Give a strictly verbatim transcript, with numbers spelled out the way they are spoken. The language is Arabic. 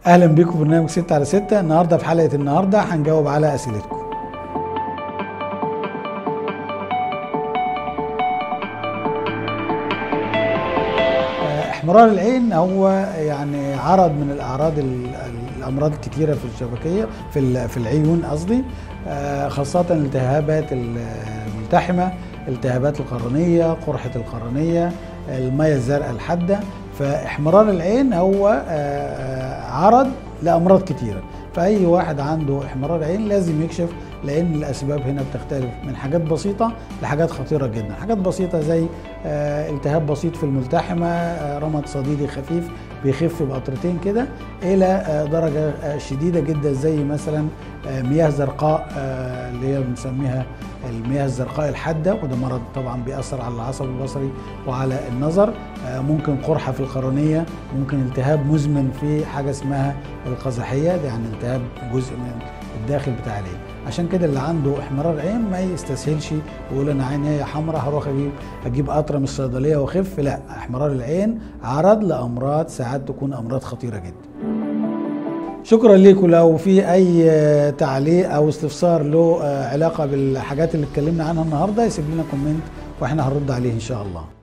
اهلا بيكم في برنامج ستة على ستة. النهارده في حلقه النهارده هنجاوب على اسئلتكم. احمرار العين هو يعني عرض من الاعراض الامراض الكتيره في الشبكيه في في العيون قصدي، خاصه الالتهابات الملتحمه، التهابات القرنيه، قرحه القرنيه، الميه الزرقاء الحاده. فاحمرار العين هو عرض لامراض كتيره، فاي واحد عنده احمرار عين لازم يكشف، لان الاسباب هنا بتختلف من حاجات بسيطه لحاجات خطيره جدا. حاجات بسيطه زي التهاب بسيط في الملتحمه، رمد صديدي خفيف بيخف بقطرتين كده، الى درجه شديده جدا زي مثلا مياه زرقاء اللي هي بنسميها المياه الزرقاء الحاده، وده مرض طبعا بيأثر على العصب البصري وعلى النظر. ممكن قرحه في القرنيه، ممكن التهاب مزمن في حاجه اسمها القزحيه، ده يعني التهاب جزء من الداخل بتاع العين. عشان كده اللي عنده احمرار عين ما يستسهلش ويقول انا عيني حمراء هروح اجيب اجيب قطره من الصيدليه واخف. لا، احمرار العين عرض لامراض ساعات تكون امراض خطيره جدا. شكرا لكم. لو في اي تعليق او استفسار له علاقه بالحاجات اللي اتكلمنا عنها النهارده يسيب لنا كومنت واحنا هنرد عليه ان شاء الله.